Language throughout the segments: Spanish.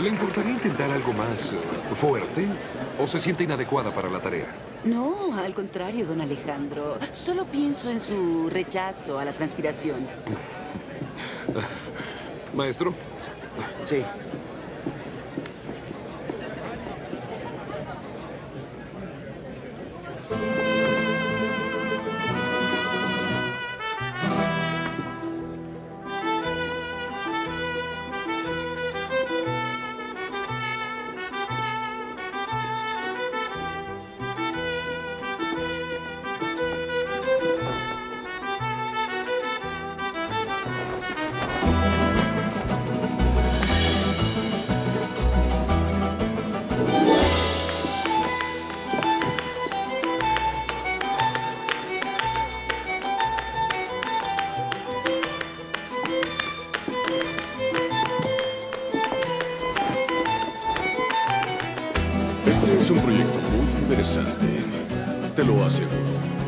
¿Le importaría intentar algo más fuerte? ¿O se siente inadecuada para la tarea? No, al contrario, don Alejandro. Solo pienso en su rechazo a la transpiración. Maestro, Sí. Este es un proyecto muy interesante. Te lo aseguro.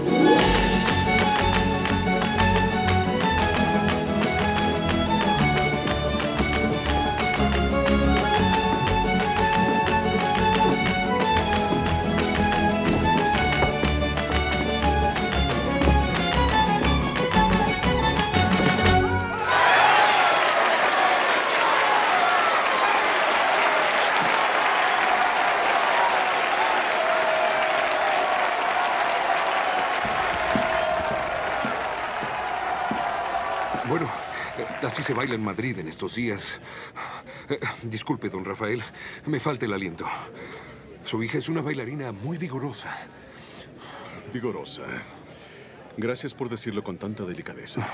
bueno, así se baila en Madrid en estos días. Disculpe, don Rafael, me falta el aliento. Su hija es una bailarina muy vigorosa. Vigorosa. Gracias por decirlo con tanta delicadeza.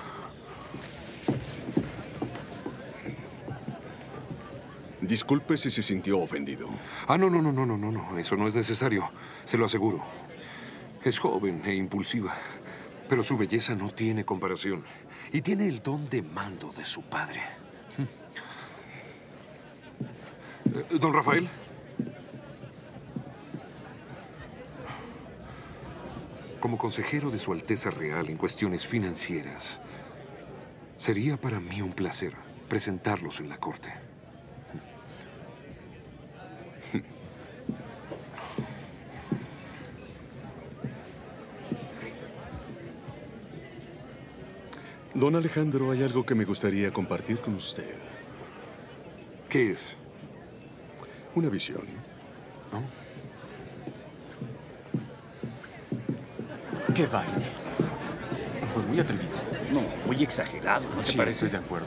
Disculpe si se sintió ofendido. No. Eso no es necesario. Se lo aseguro. Es joven e impulsiva, pero su belleza no tiene comparación. Y tiene el don de mando de su padre. Don Rafael. Como consejero de Su Alteza Real en cuestiones financieras, sería para mí un placer presentarlos en la corte. Don Alejandro, hay algo que me gustaría compartir con usted. ¿Qué es? Una visión. ¿No? ¡Qué baile! Fue muy atrevido. No, muy exagerado, ¿no te Sí, parece? estoy de acuerdo.